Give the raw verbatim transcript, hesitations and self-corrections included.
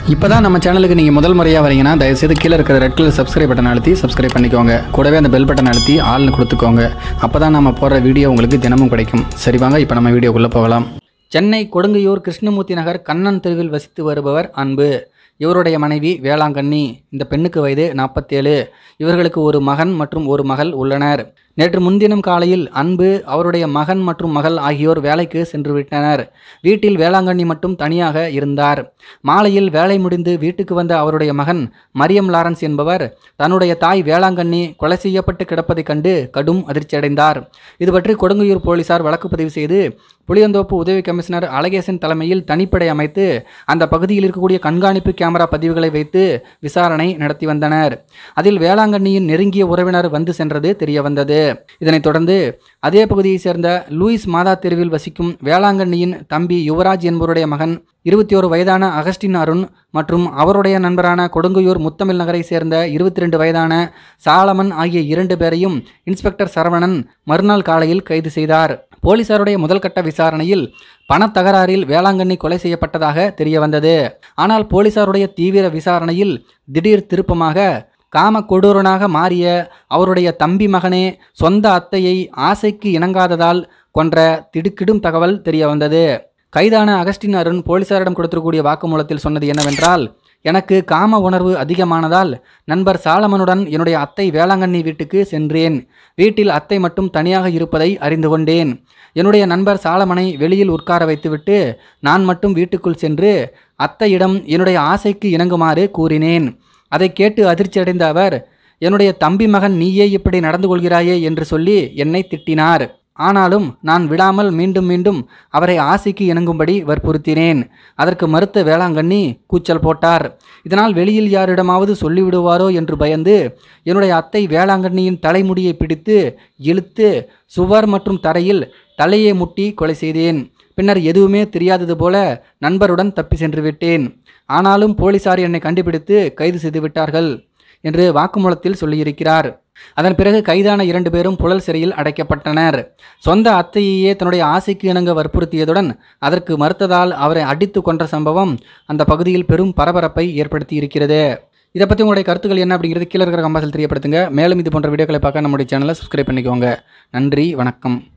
இப்போ தான் நம்ம சேனலுக்கு நீங்கள் முதல் முறையாக வரீங்கன்னா தயவுசெய்து கீழே இருக்கிற ரெட் கலர் சப்ஸ்கிரைப் பட்டன் அழுத்தி சப்ஸ்கிரைப் பண்ணிக்கோங்க. கூடவே அந்த பெல் பட்டன் அழுத்தி ஆள்னு கொடுத்துக்கோங்க. அப்போ தான் நம்ம போடுற வீடியோ உங்களுக்கு தினமும் கிடைக்கும். சரி வாங்க இப்போ நம்ம வீடியோக்குள்ளே போகலாம். சென்னை கொடுங்கையூர் கிருஷ்ணமூர்த்தி நகர் கண்ணன் தெருவில் வசித்து வருபவர் அன்பு. இவருடைய மனைவி வேளாங்கண்ணி. இந்த பெண்ணுக்கு வயது நாற்பத்தேழு. இவர்களுக்கு ஒரு மகன் மற்றும் ஒரு மகள் உள்ளனர். நேற்று முன்தினம் காலையில் அன்பு, அவருடைய மகன் மற்றும் மகள் ஆகியோர் வேலைக்கு சென்று விட்டனர். வீட்டில் வேளாங்கண்ணி மட்டும் தனியாக இருந்தார். மாலையில் வேலை முடிந்து வீட்டுக்கு வந்த அவருடைய மகன் மரியம் லாரன்ஸ் என்பவர் தன்னுடைய தாய் வேளாங்கண்ணி கொலை செய்யப்பட்டு கிடப்பதைக் கண்டு கடும் அதிர்ச்சியடைந்தார். இது பற்றி கொடுங்கையூர் போலீசார் வழக்கு பதிவு செய்து புளியந்தோப்பு உதவி கமிஷனர் அழகேசன் தலைமையில் தனிப்படை அமைத்து அந்த பகுதியில் இருக்கக்கூடிய கண்காணிப்பு கேமரா பதிவுகளை வைத்து விசாரணை நடத்தி வந்தனர். அதில் வேளாங்கண்ணியின் நெருங்கிய உறவினர் வந்து சென்றது தெரிய வந்தது. இதனைத் தொடர்ந்து அதே பகுதியைச் சேர்ந்த லூயிஸ் மாதா தெருவில் வசிக்கும் வேளாங்கண்ணியின் தம்பி யுவராஜ் என்பவருடைய மகன் இருபத்தி ஓரு வயதான அகஸ்டின் அருண் மற்றும் அவருடைய நண்பரான கொடுங்கையூர் முத்தமிழ் நகரை சேர்ந்த இருபத்தி ரெண்டு வயதான சாலமன் ஆகிய இரண்டு பேரையும் இன்ஸ்பெக்டர் சரவணன் மறுநாள் காலையில் கைது செய்தார். போலீசாருடைய முதல் கட்ட விசாரணையில் பணத்தகராறில் வேளாங்கண்ணி கொலை செய்யப்பட்டதாக தெரிய வந்தது. ஆனால் போலீசாருடைய தீவிர விசாரணையில் திடீர் திருப்பமாக காம கொடூரனாக மாறிய அவருடைய தம்பி மகனே சொந்த அத்தையை ஆசைக்கு இணங்காததால் கொன்ற திடுக்கிடும் தகவல் தெரிய வந்தது. கைதான அகஸ்டின் அருண் போலீசாரிடம் கொடுத்திருக்கூடிய வாக்குமூலத்தில் சொன்னது என்னவென்றால், எனக்கு காம உணர்வு அதிகமானதால் நண்பர் சாலமனுடன் என்னுடைய அத்தை வேளாங்கண்ணி வீட்டுக்கு சென்றேன். வீட்டில் அத்தை மட்டும் தனியாக இருப்பதை அறிந்து கொண்டேன். என்னுடைய நண்பர் சாலமனை வெளியில் உட்கார வைத்துவிட்டு நான் மட்டும் வீட்டுக்குள் சென்று அத்தையிடம் என்னுடைய ஆசைக்கு இணங்குமாறு கூறினேன். அதை கேட்டு அதிர்ச்சியடைந்த அவர், என்னுடைய தம்பி மகன் நீயே இப்படி நடந்து கொள்கிறாயே என்று சொல்லி என்னை திட்டினார். ஆனாலும் நான் விடாமல் மீண்டும் மீண்டும் அவரை ஆசைக்கு இணங்கும்படி வற்புறுத்தினேன். அதற்கு மறுத்த வேளாங்கண்ணி கூச்சல் போட்டார். இதனால் வெளியில் யாரிடமாவது சொல்லிவிடுவாரோ என்று பயந்து என்னுடைய அத்தை வேளாங்கண்ணியின் தலைமுடியை பிடித்து இழுத்து சுவர் மற்றும் தரையில் தலையை முட்டி கொலை செய்தேன். பின்னர் எதுவுமே தெரியாதது போல நண்பருடன் தப்பி சென்று விட்டேன். ஆனாலும் போலீசார் என்னை கண்டுபிடித்து கைது செய்து விட்டார்கள் என்று வாக்குமூலத்தில் சொல்லியிருக்கிறார். அதன் பிறகு கைதான இரண்டு பேரும் புழல் சிறையில் அடைக்கப்பட்டனர். சொந்த அத்தையே தன்னுடைய ஆசைக்கு இணங்க வற்புறுத்தியதுடன் அதற்கு மறுத்ததால் அவரை அடித்து கொன்ற சம்பவம் அந்த பகுதியில் பெரும் பரபரப்பை ஏற்படுத்தி இருக்கிறது. இதை பற்றி உங்களுடைய கருத்துக்கள் என்ன அப்படிங்கிறது கீழே இருக்கிற கம்பாசில் தெரியப்படுத்துங்க. மேலும் இது போன்ற வீடியோக்களை பார்க்க நம்முடைய சேனலை சப்ஸ்கிரைப் பண்ணிக்கோங்க. நன்றி, வணக்கம்.